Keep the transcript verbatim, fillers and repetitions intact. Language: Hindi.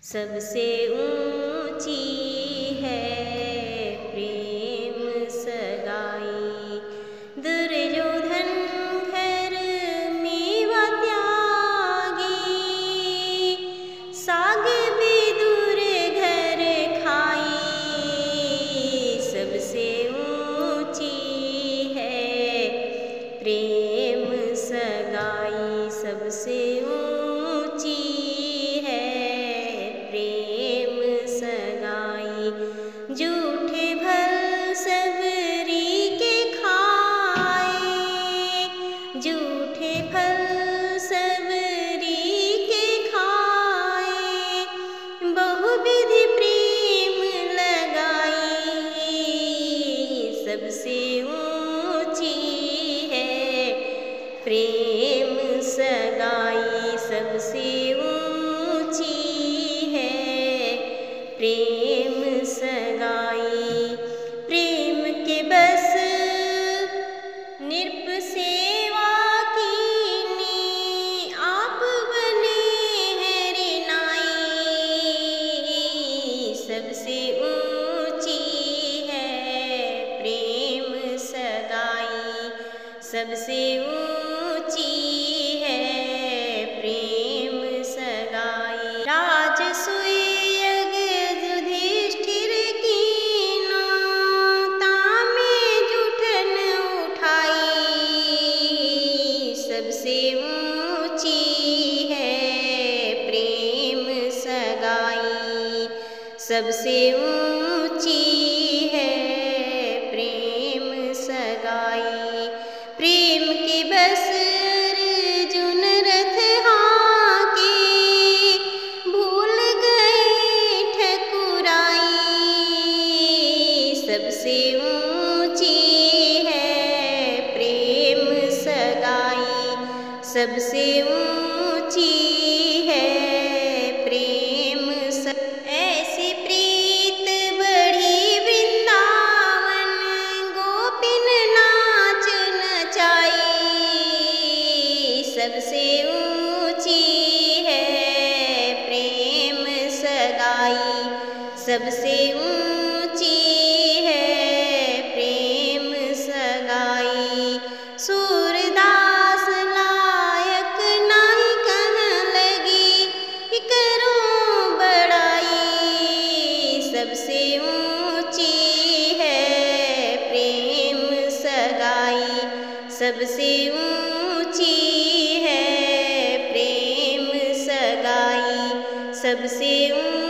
सबसे ऊंची है प्रेम सगाई। दुर्योधन घर मेवा त्यागी, साग विदुर घर खाई। सबसे ऊंची है प्रेम सगाई, सबसे ऊंची है प्रेम सगाई। झूठे भल सबरी के खाए, झूठे फल सबरी के खाए। बहुविधि प्रेम लगाई, सबसे ऊंची है प्रेम सगाई। सबसे ऊंची है प्रेम सगाई। प्रेम के बस निरप सेवा कीनी, आप बने हैं रे नाई। सबसे ऊंची है प्रेम सगाई, सबसे ऊंची है प्रेम सगाई। राजसूय यज्ञ युधिष्ठिर कीना, तामे जूठन उठाई। सबसे ऊंची है प्रेम सगाई, सबसे ऊंची है प्रेम सगाई। प्रेम के बस अर्जुन रथ हाके, भूल गए ठकुराई। सबसे ऊंची है प्रेम सगाई, सबसे ऊंची है प्रेम सगाई। ऐसी प्रीत बढ़ी वृंदावन, गोपिन नाच नचाई। सबसे ऊंची है प्रेम सगाई, सबसे ऊंची है प्रेम सगाई। सूरदास लायक नाही कह लगी, करो बड़ाई। सबसे ऊंची है प्रेम सगाई, सबसे ऊंची है प्रेम सगाई। सबसे